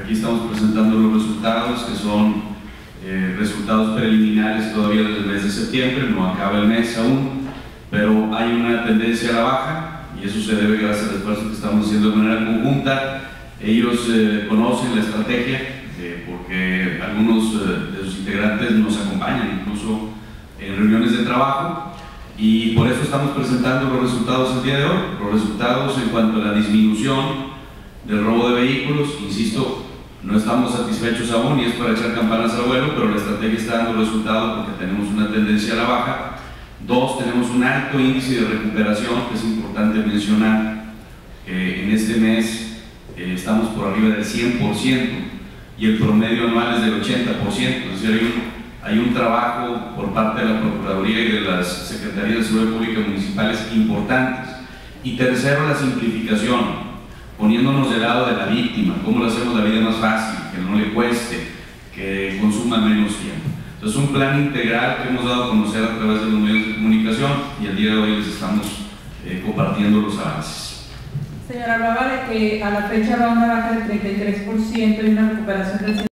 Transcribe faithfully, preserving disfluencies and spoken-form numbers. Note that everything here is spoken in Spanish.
Aquí estamos presentando los resultados, que son eh, resultados preliminares todavía desde el mes de septiembre, no acaba el mes aún, pero hay una tendencia a la baja y eso se debe gracias al esfuerzo que estamos haciendo de manera conjunta. Ellos eh, conocen la estrategia eh, porque algunos eh, de sus integrantes nos acompañan incluso en reuniones de trabajo y por eso estamos presentando los resultados el día de hoy, los resultados en cuanto a la disminución del robo de vehículos. Insisto, no estamos satisfechos aún y es para echar campanas al vuelo, pero la estrategia está dando resultados porque tenemos una tendencia a la baja. Dos, tenemos un alto índice de recuperación, que es importante mencionar que en este mes eh, estamos por arriba del cien por ciento y el promedio anual es del ochenta por ciento, es decir, hay un, hay un trabajo por parte de la Procuraduría y de las Secretarías de Seguridad Pública municipales importantes. Y tercero, la simplifición, poniéndonos del lado de la víctima, cómo le hacemos la vida más fácil, que no le cueste, que consuma menos tiempo. Entonces, un plan integral que hemos dado a conocer a través de los medios de comunicación y el día de hoy les estamos eh, compartiendo los avances. Señora, hablaba de que a la fecha va una baja del treinta y tres por ciento y una recuperación del